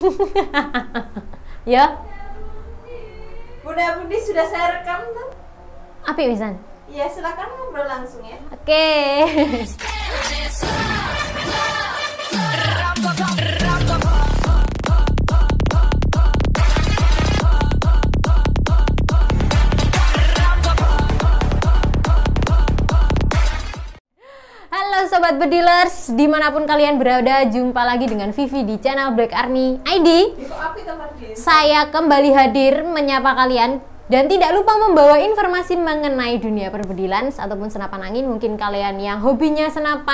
Ya. Bunda Budi sudah saya rekam tuh. Api pisan. Iya, silakan ngobrol langsung ya. Oke. Halo Sobat Bedilers, dimanapun kalian berada, jumpa lagi dengan Vivi di channel Black Army ID. Saya kembali hadir menyapa kalian dan tidak lupa membawa informasi mengenai dunia perbedilan ataupun senapan angin. Mungkin kalian yang hobinya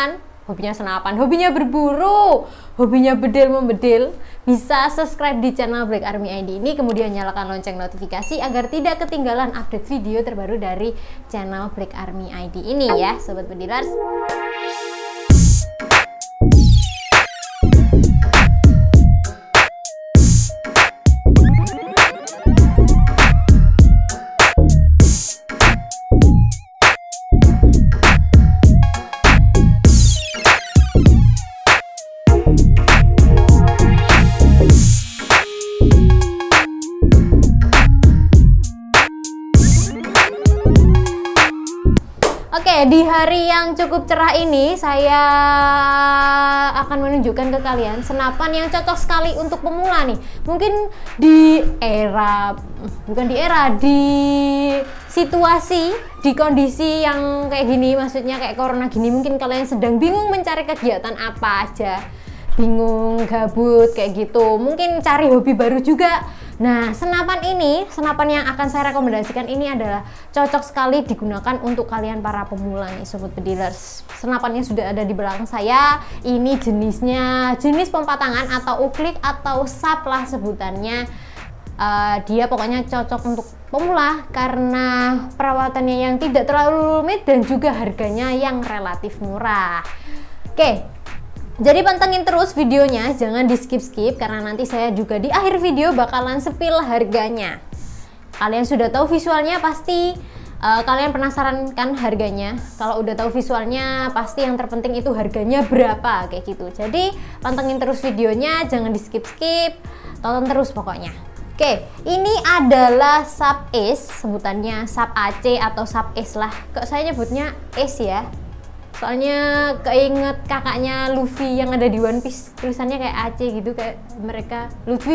berburu, hobinya bedil membedil, bisa subscribe di channel Black Army ID ini, kemudian nyalakan lonceng notifikasi agar tidak ketinggalan update video terbaru dari channel Black Army ID ini ya, Sobat Bedilers. Oke, di hari yang cukup cerah ini saya akan menunjukkan ke kalian senapan yang cocok sekali untuk pemula nih. Mungkin di situasi, di kondisi yang kayak gini, maksudnya kayak corona gini, mungkin kalian sedang bingung mencari kegiatan apa aja, bingung, gabut kayak gitu, mungkin cari hobi baru juga. Nah, senapan yang akan saya rekomendasikan ini adalah cocok sekali digunakan untuk kalian para pemula nih, Sobat Bedilers. Senapannya sudah ada di belakang saya. Ini jenis pompa tangan atau uklik atau sap lah sebutannya. Dia pokoknya cocok untuk pemula karena perawatannya yang tidak terlalu rumit dan juga harganya yang relatif murah. Oke. Jadi pantengin terus videonya, jangan di skip-skip karena nanti saya juga di akhir video bakalan spill harganya. Kalian sudah tahu visualnya pasti kalian penasaran kan harganya. Kalau udah tahu visualnya pasti yang terpenting itu harganya berapa kayak gitu. Jadi pantengin terus videonya, jangan di skip-skip, tonton terus pokoknya. Oke, ini adalah sub ace, sebutannya sub AC atau sub ace lah. Kok saya nyebutnya ace ya? Soalnya keinget kakaknya Luffy yang ada di One Piece, tulisannya kayak AC gitu, kayak mereka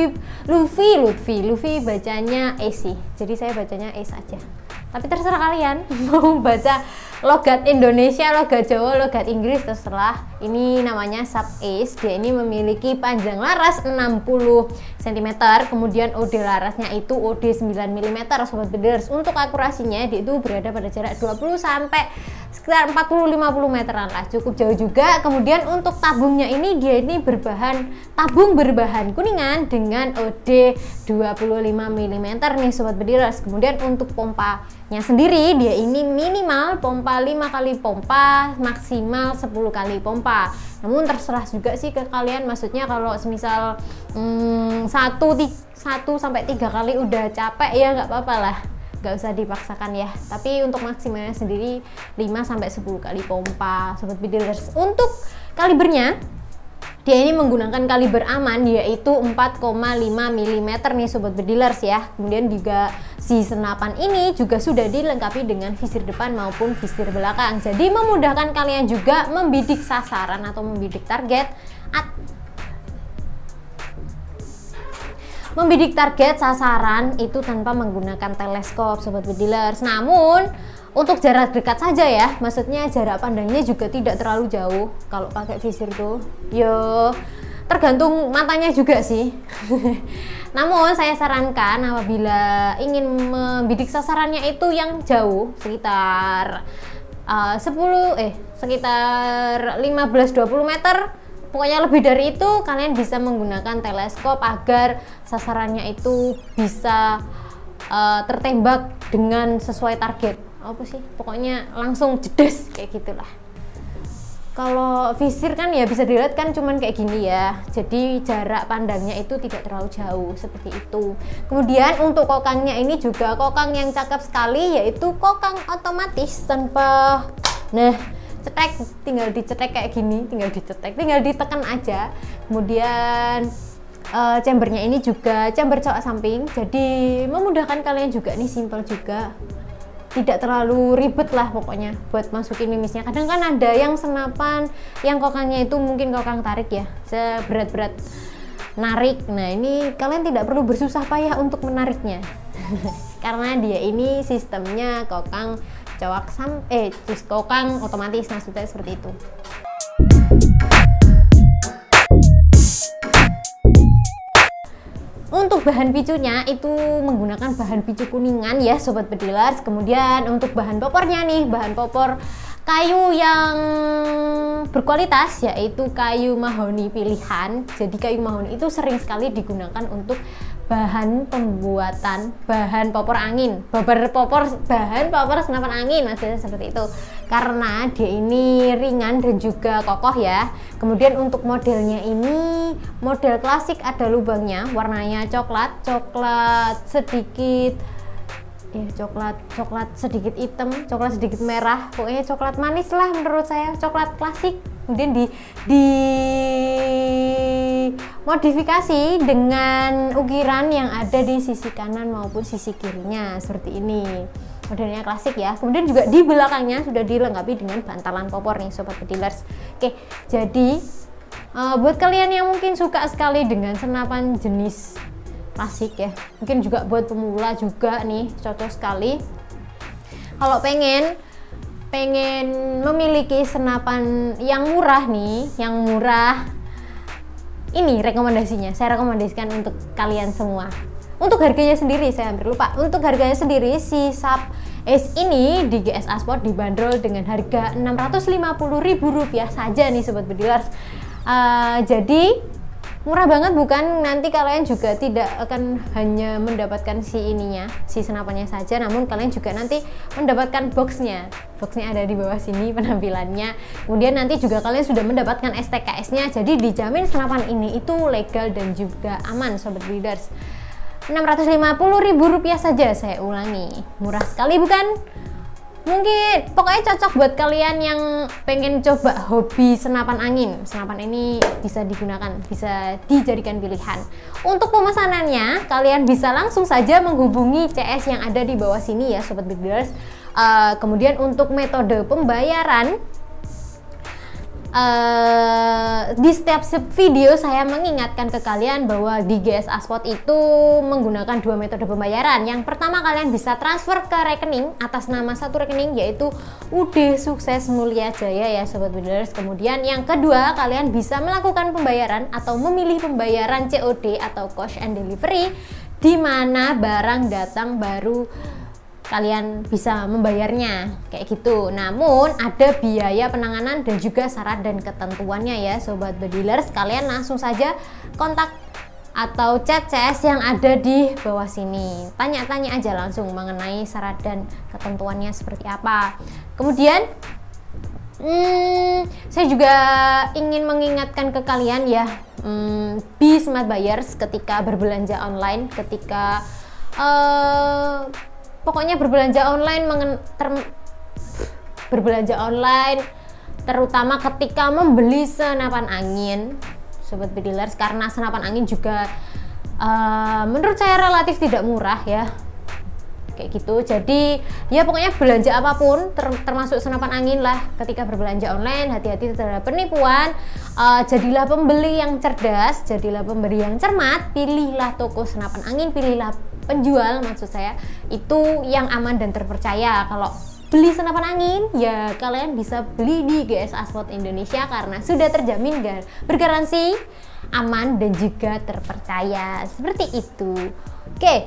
Luffy bacanya Ace, jadi saya bacanya Ace aja. Tapi terserah kalian mau baca logat Indonesia, logat Jawa, logat Inggris, terserah. Ini namanya sub ace. Dia ini memiliki panjang laras 60 cm, kemudian OD larasnya itu OD 9 mm, Sobat Bedilers. Untuk akurasinya dia itu berada pada jarak 20 sampai sekitar 40-50 meteran lah, cukup jauh juga. Kemudian untuk tabungnya ini dia ini tabung berbahan kuningan dengan OD 25 mm nih, Sobat Bedilers. Kemudian untuk pompanya sendiri dia ini minimal pompa 5 kali pompa, maksimal 10 kali pompa. Namun terserah juga sih ke kalian, maksudnya kalau semisal 1 sampai 3 kali udah capek ya nggak apa-apa lah, nggak usah dipaksakan ya. Tapi untuk maksimalnya sendiri 5 sampai 10 kali pompa, Sobat Bedilers. Untuk kalibernya dia ini menggunakan kaliber aman, yaitu 4,5 mm nih, Sobat Bedilers ya. Kemudian juga si senapan ini juga sudah dilengkapi dengan visir depan maupun visir belakang. Jadi memudahkan kalian juga membidik sasaran atau membidik target sasaran itu tanpa menggunakan teleskop, Sobat Bedilers. Namun untuk jarak dekat saja ya, maksudnya jarak pandangnya juga tidak terlalu jauh kalau pakai visir tuh. Yo, tergantung matanya juga sih. Namun saya sarankan apabila ingin membidik sasarannya itu yang jauh, sekitar sekitar 15-20 meter, pokoknya lebih dari itu kalian bisa menggunakan teleskop agar sasarannya itu bisa tertembak dengan sesuai target. Apa sih, pokoknya langsung jedes kayak gitulah. Kalau visir kan ya bisa dilihat kan cuman kayak gini ya, jadi jarak pandangnya itu tidak terlalu jauh seperti itu. Kemudian untuk kokangnya ini juga kokang yang cakep sekali, yaitu kokang otomatis tanpa cetek, tinggal dicetek kayak gini, tinggal ditekan aja. Kemudian chambernya ini juga chamber cowok samping, jadi memudahkan kalian juga nih, simple juga, tidak terlalu ribet lah pokoknya buat masukin mimisnya. Kadang kan ada yang senapan yang kokangnya itu mungkin kokang tarik ya, seberat-berat narik. Nah ini kalian tidak perlu bersusah payah untuk menariknya karena dia ini sistemnya kokang cowok kokang otomatis, maksudnya seperti itu. Untuk bahan picunya itu menggunakan bahan picu kuningan ya Sobat Bedilers. Kemudian untuk bahan popornya nih, bahan popor kayu yang berkualitas, yaitu kayu mahoni pilihan. Jadi kayu mahoni itu sering sekali digunakan untuk bahan pembuatan bahan popor angin, bahan popor senapan angin, maksudnya seperti itu, karena dia ini ringan dan juga kokoh ya. Kemudian untuk modelnya ini model klasik, ada lubangnya, warnanya coklat sedikit ya, coklat sedikit hitam, coklat sedikit merah, pokoknya coklat manis lah menurut saya, coklat klasik. Kemudian di modifikasi dengan ukiran yang ada di sisi kanan maupun sisi kirinya seperti ini, modelnya klasik ya. Kemudian juga di belakangnya sudah dilengkapi dengan bantalan popor nih Sobat Bedilers. Oke, jadi buat kalian yang mungkin suka sekali dengan senapan jenis klasik ya, mungkin juga buat pemula juga nih cocok sekali. Kalau pengen memiliki senapan yang murah nih, yang murah, ini rekomendasinya, saya rekomendasikan untuk kalian semua. Untuk harganya sendiri saya hampir lupa, untuk harganya sendiri si Sub Ace ini di GSA Sport dibanderol dengan harga Rp650.000 saja nih Sobat Bedilers. Jadi murah banget bukan? Nanti kalian juga tidak akan hanya mendapatkan si senapannya saja, namun kalian juga nanti mendapatkan boxnya ada di bawah sini penampilannya. Kemudian nanti juga kalian sudah mendapatkan STKS-nya, jadi dijamin senapan ini itu legal dan juga aman Sobat Bedilers. Rp650.000 saja, saya ulangi, murah sekali bukan? Mungkin pokoknya cocok buat kalian yang pengen coba hobi senapan angin. Senapan ini bisa digunakan, bisa dijadikan pilihan. Untuk pemesanannya kalian bisa langsung saja menghubungi CS yang ada di bawah sini ya Sobat Bedilers. Kemudian untuk metode pembayaran, di setiap video saya mengingatkan ke kalian bahwa di GSA Sport itu menggunakan dua metode pembayaran. Yang pertama, kalian bisa transfer ke rekening atas nama satu rekening, yaitu UD Sukses Mulia Jaya ya Sobat Bedilers. Kemudian yang kedua, kalian bisa melakukan pembayaran atau memilih pembayaran COD atau cash and delivery, di mana barang datang baru kalian bisa membayarnya kayak gitu. Namun ada biaya penanganan dan juga syarat dan ketentuannya ya Sobat Bedilers. Kalian langsung saja kontak atau chat CS yang ada di bawah sini. Tanya-tanya aja langsung mengenai syarat dan ketentuannya seperti apa. Kemudian saya juga ingin mengingatkan ke kalian ya, be smart buyers ketika berbelanja online, ketika pokoknya berbelanja online, terutama ketika membeli senapan angin Sobat Bedilers, karena senapan angin juga menurut saya relatif tidak murah ya, kayak gitu. Jadi ya pokoknya belanja apapun termasuk senapan angin lah, ketika berbelanja online hati-hati terhadap penipuan. Jadilah pembeli yang cerdas, jadilah pembeli yang cermat, pilihlah toko senapan angin, pilihlah penjual maksud saya itu yang aman dan terpercaya. Kalau beli senapan angin ya kalian bisa beli di GSA Sport Indonesia karena sudah terjamin dan bergaransi aman dan juga terpercaya, seperti itu. Oke,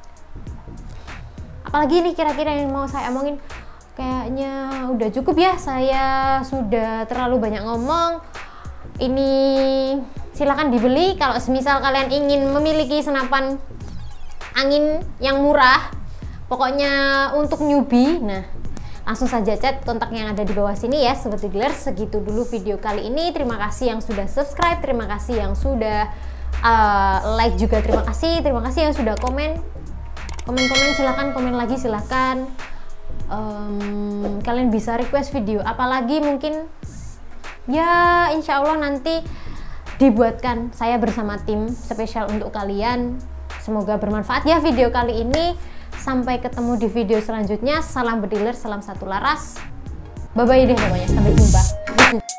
apalagi nih kira-kira yang mau saya omongin? Kayaknya udah cukup ya, saya sudah terlalu banyak ngomong. Ini silahkan dibeli kalau semisal kalian ingin memiliki senapan angin yang murah, pokoknya untuk newbie. Nah, langsung saja chat kontak yang ada di bawah sini ya Sobat Bedilers. Segitu dulu video kali ini. Terima kasih yang sudah subscribe, terima kasih yang sudah like juga, terima kasih yang sudah komen silahkan komen lagi, silahkan. Kalian bisa request video apalagi mungkin ya, insya Allah nanti dibuatkan saya bersama tim spesial untuk kalian. Semoga bermanfaat ya video kali ini. Sampai ketemu di video selanjutnya. Salam bediler, salam satu laras. Bye bye deh pokoknya, sampai jumpa.